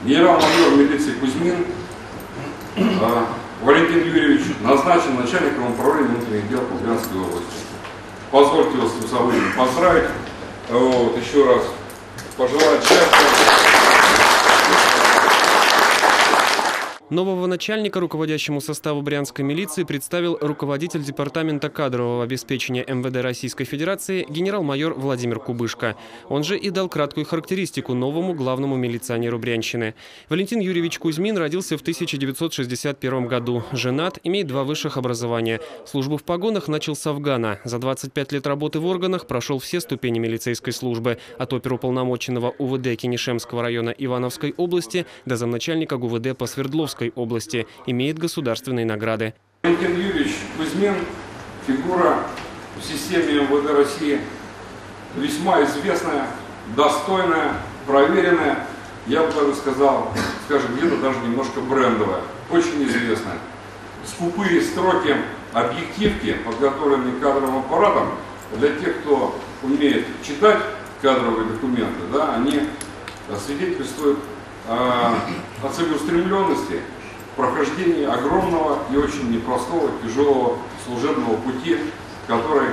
Генерал-майор милиции Кузьмин Валентин Юрьевич назначен начальником управления внутренних дел по Брянской области. Позвольте вас с событием поздравить. Еще раз пожелать счастья. Нового начальника руководящему составу брянской милиции представил руководитель департамента кадрового обеспечения МВД Российской Федерации генерал-майор Владимир Кубышко. Он же и дал краткую характеристику новому главному милиционеру Брянщины. Валентин Юрьевич Кузьмин родился в 1961 году. Женат, имеет 2 высших образования. Службу в погонах начал с Афгана. За 25 лет работы в органах прошел все ступени милицейской службы. От оперуполномоченного УВД Кенешемского района Ивановской области до замначальника ГУВД по Свердловской области, имеет государственные награды. Валентин Юрьевич Кузьмин – фигура в системе МВД России весьма известная, достойная, проверенная, я бы даже сказал, скажем, где-то даже немножко брендовая, очень известная. Скупые строки, объективки, подготовленные кадровым аппаратом, для тех, кто умеет читать кадровые документы, да, они свидетельствуют о целеустремленности, прохождении огромного и очень непростого, тяжелого служебного пути, который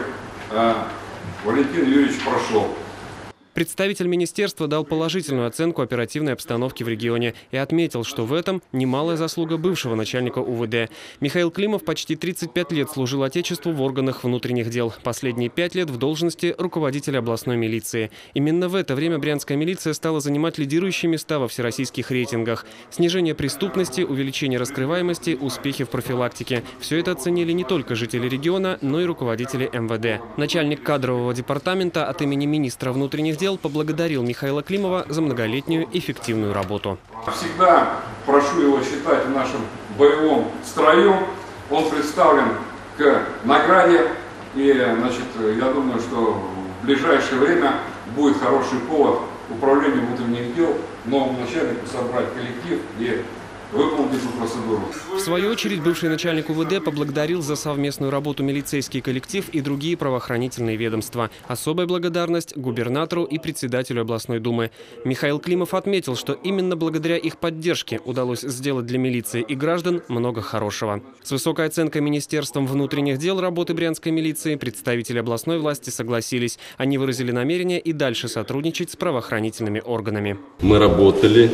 Валентин Юрьевич прошел. Представитель министерства дал положительную оценку оперативной обстановки в регионе и отметил, что в этом немалая заслуга бывшего начальника УВД. Михаил Климов почти 35 лет служил Отечеству в органах внутренних дел. Последние 5 лет в должности руководителя областной милиции. Именно в это время брянская милиция стала занимать лидирующие места во всероссийских рейтингах. Снижение преступности, увеличение раскрываемости, успехи в профилактике. Все это оценили не только жители региона, но и руководители МВД. Начальник кадрового департамента от имени министра внутренних дел поблагодарил Михаила Климова за многолетнюю эффективную работу. Всегда прошу его считать в нашем боевом строю. Он представлен к награде. И, значит, я думаю, что в ближайшее время будет хороший повод управлению внутренних дел новому начальнику собрать коллектив и выполнить эту процедуру. В свою очередь, бывший начальник УВД поблагодарил за совместную работу милицейский коллектив и другие правоохранительные ведомства. Особая благодарность губернатору и председателю областной думы. Михаил Климов отметил, что именно благодаря их поддержке удалось сделать для милиции и граждан много хорошего. С высокой оценкой Министерством внутренних дел работы брянской милиции представители областной власти согласились. Они выразили намерение и дальше сотрудничать с правоохранительными органами. Мы работали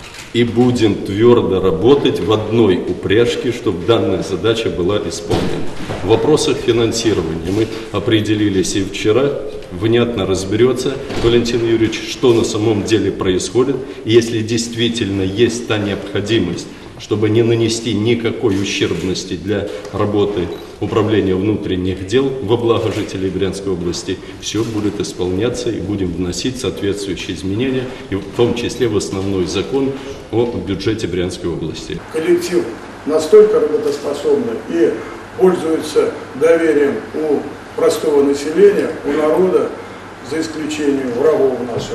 и будем твердо работать в одной упряжке, чтобы данная задача была исполнена. В вопросах финансирования мы определились и вчера, внятно разберется Валентин Юрьевич, что на самом деле происходит. И если действительно есть та необходимость, чтобы не нанести никакой ущербности для работы управления внутренних дел во благо жителей Брянской области, все будет исполняться и будем вносить соответствующие изменения, и в том числе в основной закон о бюджете Брянской области. Коллектив настолько работоспособный и пользуется доверием у простого населения, у народа, за исключением врагов наших,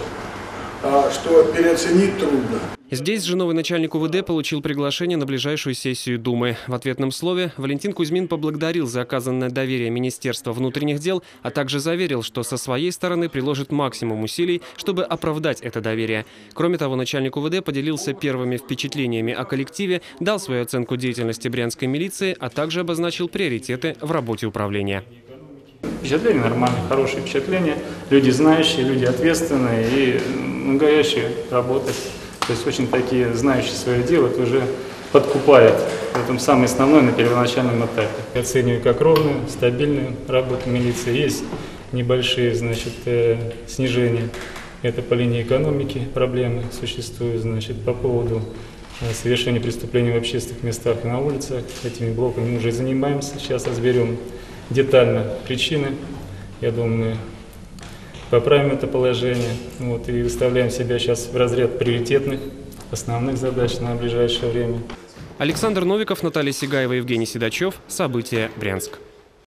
что переоценить трудно. Здесь же новый начальник УВД получил приглашение на ближайшую сессию Думы. В ответном слове Валентин Кузьмин поблагодарил за оказанное доверие Министерства внутренних дел, а также заверил, что со своей стороны приложит максимум усилий, чтобы оправдать это доверие. Кроме того, начальник УВД поделился первыми впечатлениями о коллективе, дал свою оценку деятельности брянской милиции, а также обозначил приоритеты в работе управления. Впечатление нормальное, хорошее впечатление. Люди знающие, люди ответственные и горящие работать. То есть очень такие знающие свое дело, это уже подкупает. В этом самое основное на первоначальном этапе. Я оцениваю как ровную, стабильную работу милиции. Есть небольшие, значит, снижения. Это по линии экономики проблемы существуют, значит, по поводу совершения преступлений в общественных местах и на улицах. Этими блоками мы уже занимаемся. Сейчас разберем детально причины. Я думаю, мы поправим это положение и выставляем себя сейчас в разряд приоритетных, основных задач на ближайшее время. Александр Новиков, Наталья Сигаева, Евгений Седачев. События. Брянск.